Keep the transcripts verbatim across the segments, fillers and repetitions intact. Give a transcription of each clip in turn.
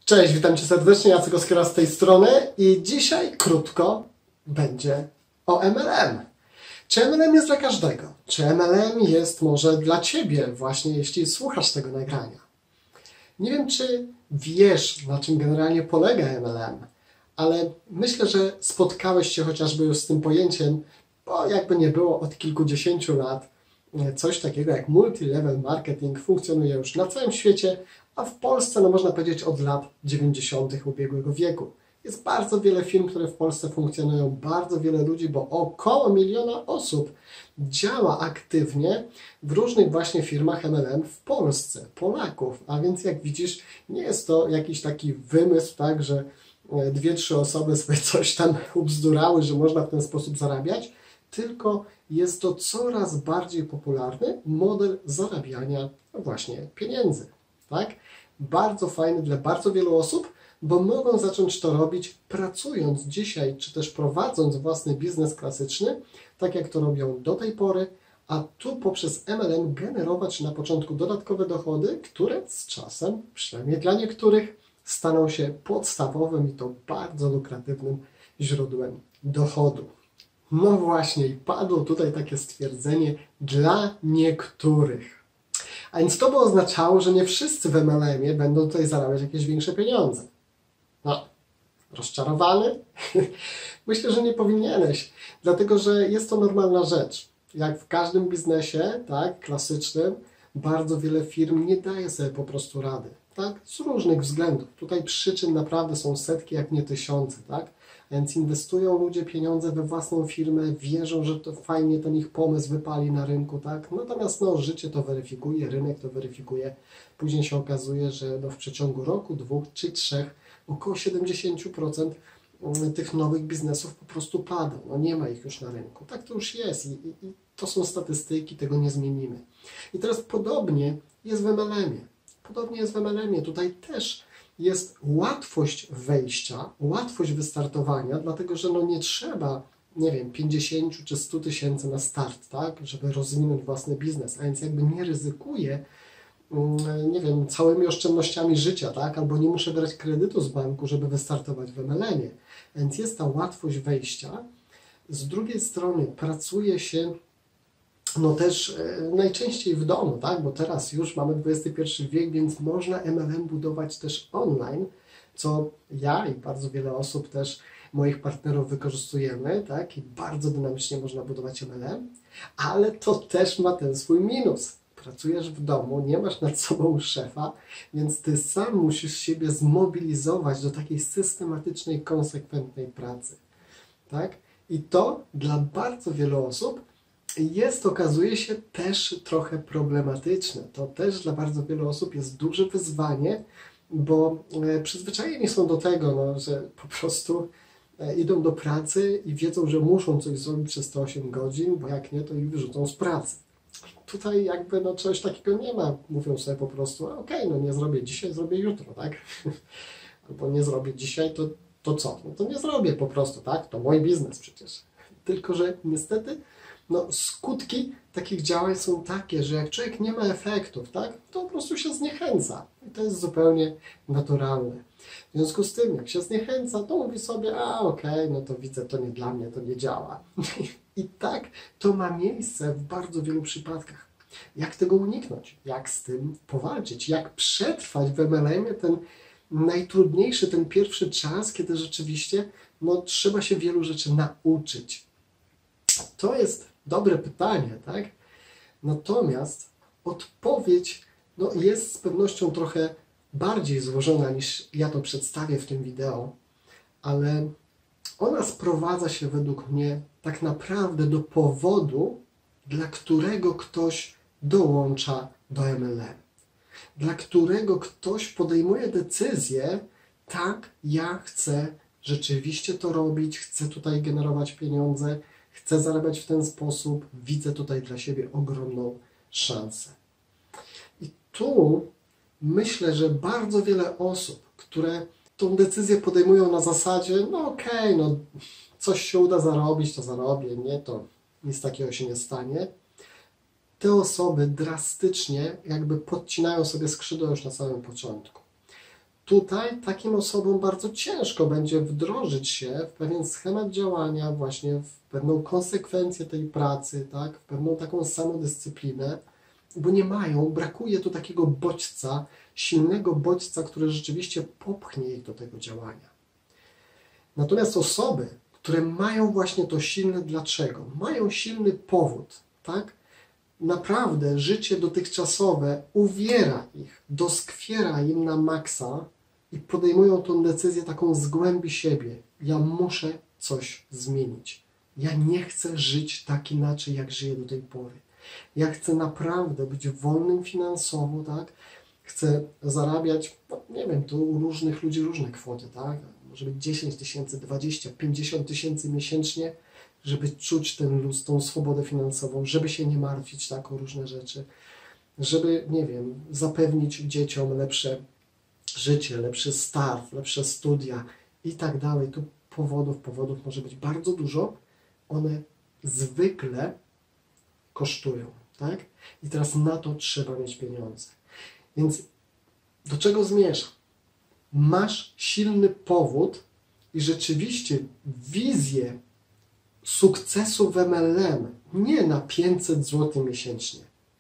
Cześć, witam Cię serdecznie, Jacek Oskora z tej strony i dzisiaj krótko będzie o M L M. Czy M L M jest dla każdego? Czy M L M jest może dla Ciebie właśnie, jeśli słuchasz tego nagrania? Nie wiem, czy wiesz, na czym generalnie polega M L M, ale myślę, że spotkałeś się chociażby już z tym pojęciem, bo jakby nie było od kilkudziesięciu lat, coś takiego jak multi-level marketing funkcjonuje już na całym świecie, a w Polsce, no można powiedzieć, od lat dziewięćdziesiątych ubiegłego wieku. Jest bardzo wiele firm, które w Polsce funkcjonują, bardzo wiele ludzi, bo około miliona osób działa aktywnie w różnych właśnie firmach M L M w Polsce, Polaków. A więc jak widzisz, nie jest to jakiś taki wymysł, tak, że dwie, trzy osoby sobie coś tam ubzdurały, że można w ten sposób zarabiać, tylko jest to coraz bardziej popularny model zarabiania właśnie pieniędzy. Tak? Bardzo fajny dla bardzo wielu osób, bo mogą zacząć to robić pracując dzisiaj, czy też prowadząc własny biznes klasyczny, tak jak to robią do tej pory, a tu poprzez M L M generować na początku dodatkowe dochody, które z czasem, przynajmniej dla niektórych, staną się podstawowym i to bardzo lukratywnym źródłem dochodu. No właśnie, i padło tutaj takie stwierdzenie dla niektórych. A więc to by oznaczało, że nie wszyscy w M L M-ie będą tutaj zarabiać jakieś większe pieniądze. No, rozczarowany? Myślę, że nie powinieneś, dlatego że jest to normalna rzecz. Jak w każdym biznesie, tak, klasycznym, bardzo wiele firm nie daje sobie po prostu rady, tak, z różnych względów. Tutaj przyczyn naprawdę są setki, jak nie tysiące, tak. Więc inwestują ludzie pieniądze we własną firmę, wierzą, że to fajnie ten ich pomysł wypali na rynku, tak? Natomiast no, życie to weryfikuje, rynek to weryfikuje. Później się okazuje, że no, w przeciągu roku, dwóch czy trzech około siedemdziesiąt procent tych nowych biznesów po prostu pada. No, nie ma ich już na rynku. Tak to już jest i, i, i to są statystyki, tego nie zmienimy. I teraz podobnie jest w M L M-ie. Podobnie jest w M L M-ie. Tutaj też jest łatwość wejścia, łatwość wystartowania, dlatego że no nie trzeba, nie wiem, pięćdziesiąt czy sto tysięcy na start, tak, żeby rozwinąć własny biznes, a więc jakby nie ryzykuję, nie wiem, całymi oszczędnościami życia, tak, albo nie muszę brać kredytu z banku, żeby wystartować w M L M-ie, a więc jest ta łatwość wejścia. Z drugiej strony pracuje się no też e, najczęściej w domu, tak? Bo teraz już mamy dwudziesty pierwszy wiek, więc można M L M budować też online, co ja i bardzo wiele osób też, moich partnerów wykorzystujemy, tak? I bardzo dynamicznie można budować M L M, ale to też ma ten swój minus. Pracujesz w domu, nie masz nad sobą szefa, więc ty sam musisz siebie zmobilizować do takiej systematycznej, konsekwentnej pracy, tak? I to dla bardzo wielu osób jest, okazuje się, też trochę problematyczne. To też dla bardzo wielu osób jest duże wyzwanie, bo przyzwyczajeni są do tego, no, że po prostu idą do pracy i wiedzą, że muszą coś zrobić przez te osiem godzin, bo jak nie, to ich wyrzucą z pracy. Tutaj jakby no, czegoś takiego nie ma. Mówią sobie po prostu, okej, no nie zrobię dzisiaj, zrobię jutro, tak? Albo nie zrobię dzisiaj, to, to co? No to nie zrobię po prostu, tak? To mój biznes przecież. Tylko że niestety no, skutki takich działań są takie, że jak człowiek nie ma efektów, tak, to po prostu się zniechęca. I to jest zupełnie naturalne. W związku z tym, jak się zniechęca, to mówi sobie, a okej, okay, no to widzę, to nie dla mnie, to nie działa. I tak to ma miejsce w bardzo wielu przypadkach. Jak tego uniknąć? Jak z tym powalczyć? Jak przetrwać w M L M-ie ten najtrudniejszy, ten pierwszy czas, kiedy rzeczywiście no, trzeba się wielu rzeczy nauczyć? To jest dobre pytanie, tak? Natomiast odpowiedź no, jest z pewnością trochę bardziej złożona niż ja to przedstawię w tym wideo, ale ona sprowadza się według mnie tak naprawdę do powodu, dla którego ktoś dołącza do M L M. Dla którego ktoś podejmuje decyzję, tak, ja chcę rzeczywiście to robić, chcę tutaj generować pieniądze, chcę zarabiać w ten sposób, widzę tutaj dla siebie ogromną szansę. I tu myślę, że bardzo wiele osób, które tą decyzję podejmują na zasadzie, no okej, okay, no coś się uda zarobić, to zarobię, nie, to nic takiego się nie stanie. Te osoby drastycznie jakby podcinają sobie skrzydła już na samym początku. tutaj takim osobom bardzo ciężko będzie wdrożyć się w pewien schemat działania, właśnie w pewną konsekwencję tej pracy, tak? W pewną taką samodyscyplinę, bo nie mają, brakuje tu takiego bodźca, silnego bodźca, który rzeczywiście popchnie ich do tego działania. Natomiast osoby, które mają właśnie to silne dlaczego, mają silny powód, tak? Naprawdę życie dotychczasowe uwiera ich, doskwiera im na maksa i podejmują tą decyzję taką z głębi siebie. Ja muszę coś zmienić. Ja nie chcę żyć tak inaczej, jak żyję do tej pory. Ja chcę naprawdę być wolnym finansowo, tak? Chcę zarabiać, no nie wiem, tu u różnych ludzi różne kwoty, tak? Może być dziesięć tysięcy, dwadzieścia, pięćdziesiąt tysięcy miesięcznie, żeby czuć ten luz, tą swobodę finansową, żeby się nie martwić tak o różne rzeczy, żeby, nie wiem, zapewnić dzieciom lepsze życie, lepszy start, lepsze studia i tak dalej. Tu powodów, powodów może być bardzo dużo. One zwykle kosztują, tak? I teraz na to trzeba mieć pieniądze. Więc do czego zmierzam? Masz silny powód i rzeczywiście wizję sukcesu w M L M nie na pięćset złotych miesięcznie,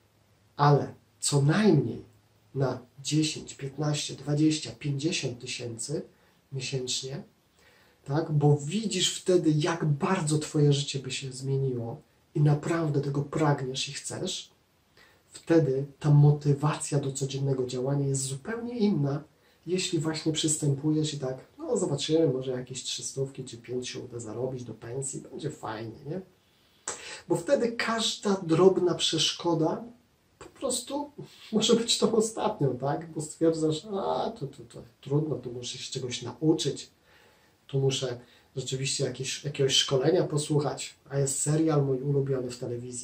ale co najmniej na dziesięć, piętnaście, dwadzieścia, pięćdziesiąt tysięcy miesięcznie, tak? Bo widzisz wtedy, jak bardzo Twoje życie by się zmieniło i naprawdę tego pragniesz i chcesz, wtedy ta motywacja do codziennego działania jest zupełnie inna, jeśli właśnie przystępujesz i tak, no zobaczymy, może jakieś trzystówki czy pięć się uda zarobić do pensji, będzie fajnie, nie? Bo wtedy każda drobna przeszkoda po prostu może być tą ostatnią, tak? Bo stwierdzasz, a to, to, to trudno, tu muszę się czegoś nauczyć, tu muszę rzeczywiście jakieś, jakiegoś szkolenia posłuchać, a jest serial mój ulubiony w telewizji.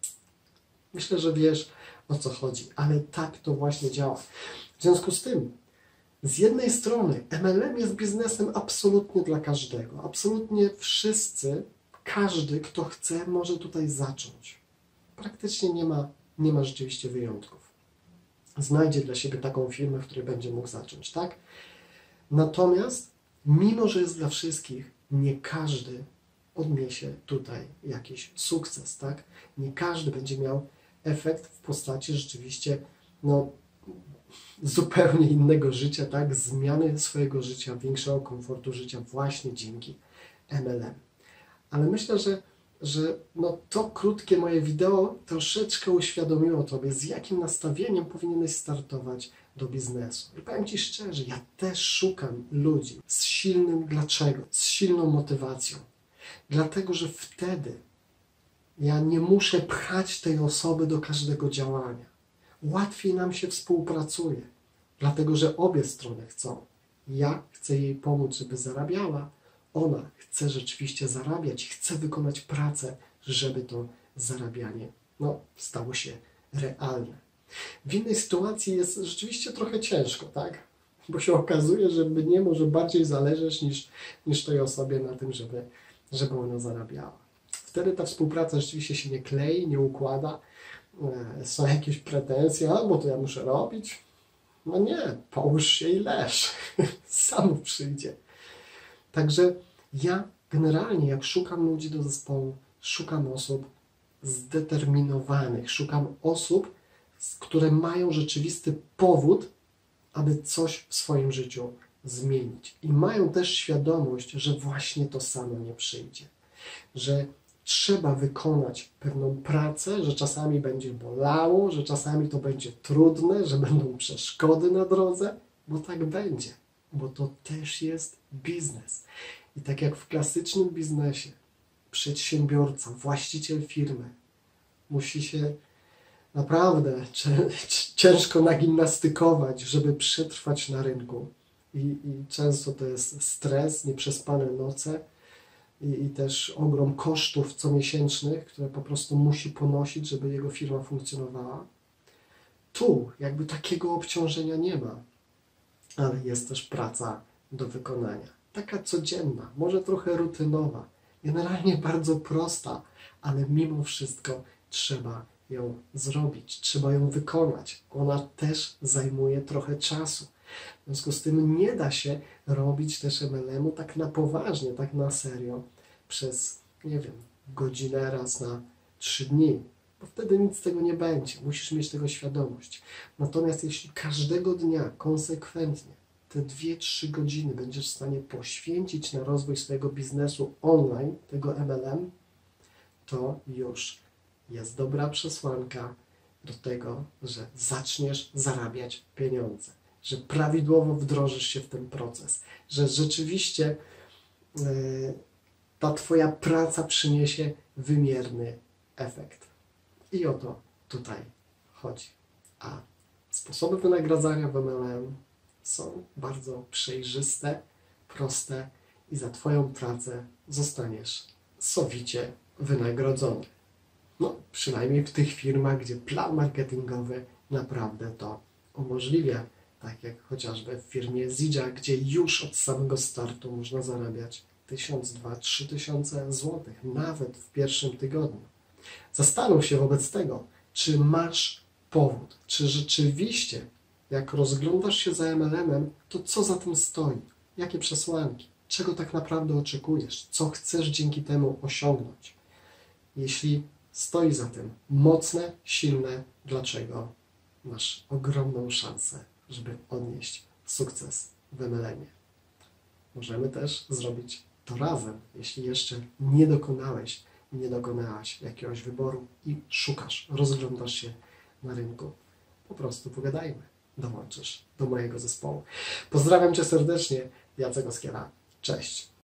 Myślę, że wiesz, o co chodzi, ale tak to właśnie działa. W związku z tym, z jednej strony M L M jest biznesem absolutnie dla każdego. Absolutnie wszyscy, każdy, kto chce, może tutaj zacząć. Praktycznie nie ma, nie ma rzeczywiście wyjątków. Znajdzie dla siebie taką firmę, w której będzie mógł zacząć, tak? Natomiast, mimo że jest dla wszystkich, nie każdy odniesie tutaj jakiś sukces, tak? Nie każdy będzie miał efekt w postaci rzeczywiście, no, zupełnie innego życia, tak? Zmiany swojego życia, większego komfortu życia właśnie dzięki M L M. Ale myślę, że, że no to krótkie moje wideo troszeczkę uświadomiło Tobie, z jakim nastawieniem powinieneś startować do biznesu. I powiem Ci szczerze, ja też szukam ludzi z silnym dlaczego, z silną motywacją. Dlatego, że wtedy ja nie muszę pchać tej osoby do każdego działania. Łatwiej nam się współpracuje, dlatego że obie strony chcą. Ja chcę jej pomóc, żeby zarabiała, ona chce rzeczywiście zarabiać, chce wykonać pracę, żeby to zarabianie no, stało się realne. W innej sytuacji jest rzeczywiście trochę ciężko, tak? Bo się okazuje, że mnie może bardziej zależeć niż, niż tej osobie na tym, żeby, żeby ona zarabiała. Wtedy ta współpraca rzeczywiście się nie klei, nie układa, są jakieś pretensje, a bo to ja muszę robić. No nie, połóż się i leż. Samo przyjdzie. Także ja generalnie, jak szukam ludzi do zespołu, szukam osób zdeterminowanych, szukam osób, które mają rzeczywisty powód, aby coś w swoim życiu zmienić. I mają też świadomość, że właśnie to samo nie przyjdzie. Że trzeba wykonać pewną pracę, że czasami będzie bolało, że czasami to będzie trudne, że będą przeszkody na drodze, bo tak będzie, bo to też jest biznes. I tak jak w klasycznym biznesie, przedsiębiorca, właściciel firmy musi się naprawdę ciężko nagimnastykować, żeby przetrwać na rynku. I, i często to jest stres, nieprzespane noce, I, i też ogrom kosztów comiesięcznych, które po prostu musi ponosić, żeby jego firma funkcjonowała. Tu jakby takiego obciążenia nie ma, ale jest też praca do wykonania. Taka codzienna, może trochę rutynowa, generalnie bardzo prosta, ale mimo wszystko trzeba ją zrobić, trzeba ją wykonać. Ona też zajmuje trochę czasu. W związku z tym nie da się robić też M L M-u tak na poważnie, tak na serio przez, nie wiem, godzinę raz na trzy dni, bo wtedy nic z tego nie będzie. Musisz mieć tego świadomość. Natomiast jeśli każdego dnia konsekwentnie te dwie trzy godziny będziesz w stanie poświęcić na rozwój swojego biznesu online, tego M L M, to już jest dobra przesłanka do tego, że zaczniesz zarabiać pieniądze, że prawidłowo wdrożysz się w ten proces, że rzeczywiście yy, ta Twoja praca przyniesie wymierny efekt. I o to tutaj chodzi. A sposoby wynagradzania w M L M są bardzo przejrzyste, proste i za Twoją pracę zostaniesz sowicie wynagrodzony. No, przynajmniej w tych firmach, gdzie plan marketingowy naprawdę to umożliwia. Tak jak chociażby w firmie Zidza, gdzie już od samego startu można zarabiać tysiąc, dwa, trzy tysiące złotych, nawet w pierwszym tygodniu. Zastanów się wobec tego, czy masz powód, czy rzeczywiście, jak rozglądasz się za M L M-em, to co za tym stoi? Jakie przesłanki? Czego tak naprawdę oczekujesz? Co chcesz dzięki temu osiągnąć? Jeśli stoi za tym mocne, silne dlaczego, masz ogromną szansę, żeby odnieść sukces w M L M-ie. Możemy też zrobić to razem, jeśli jeszcze nie dokonałeś i nie dokonałaś jakiegoś wyboru i szukasz, rozglądasz się na rynku. Po prostu pogadajmy, dołączysz do mojego zespołu. Pozdrawiam Cię serdecznie, Jacek Oskiera. Cześć.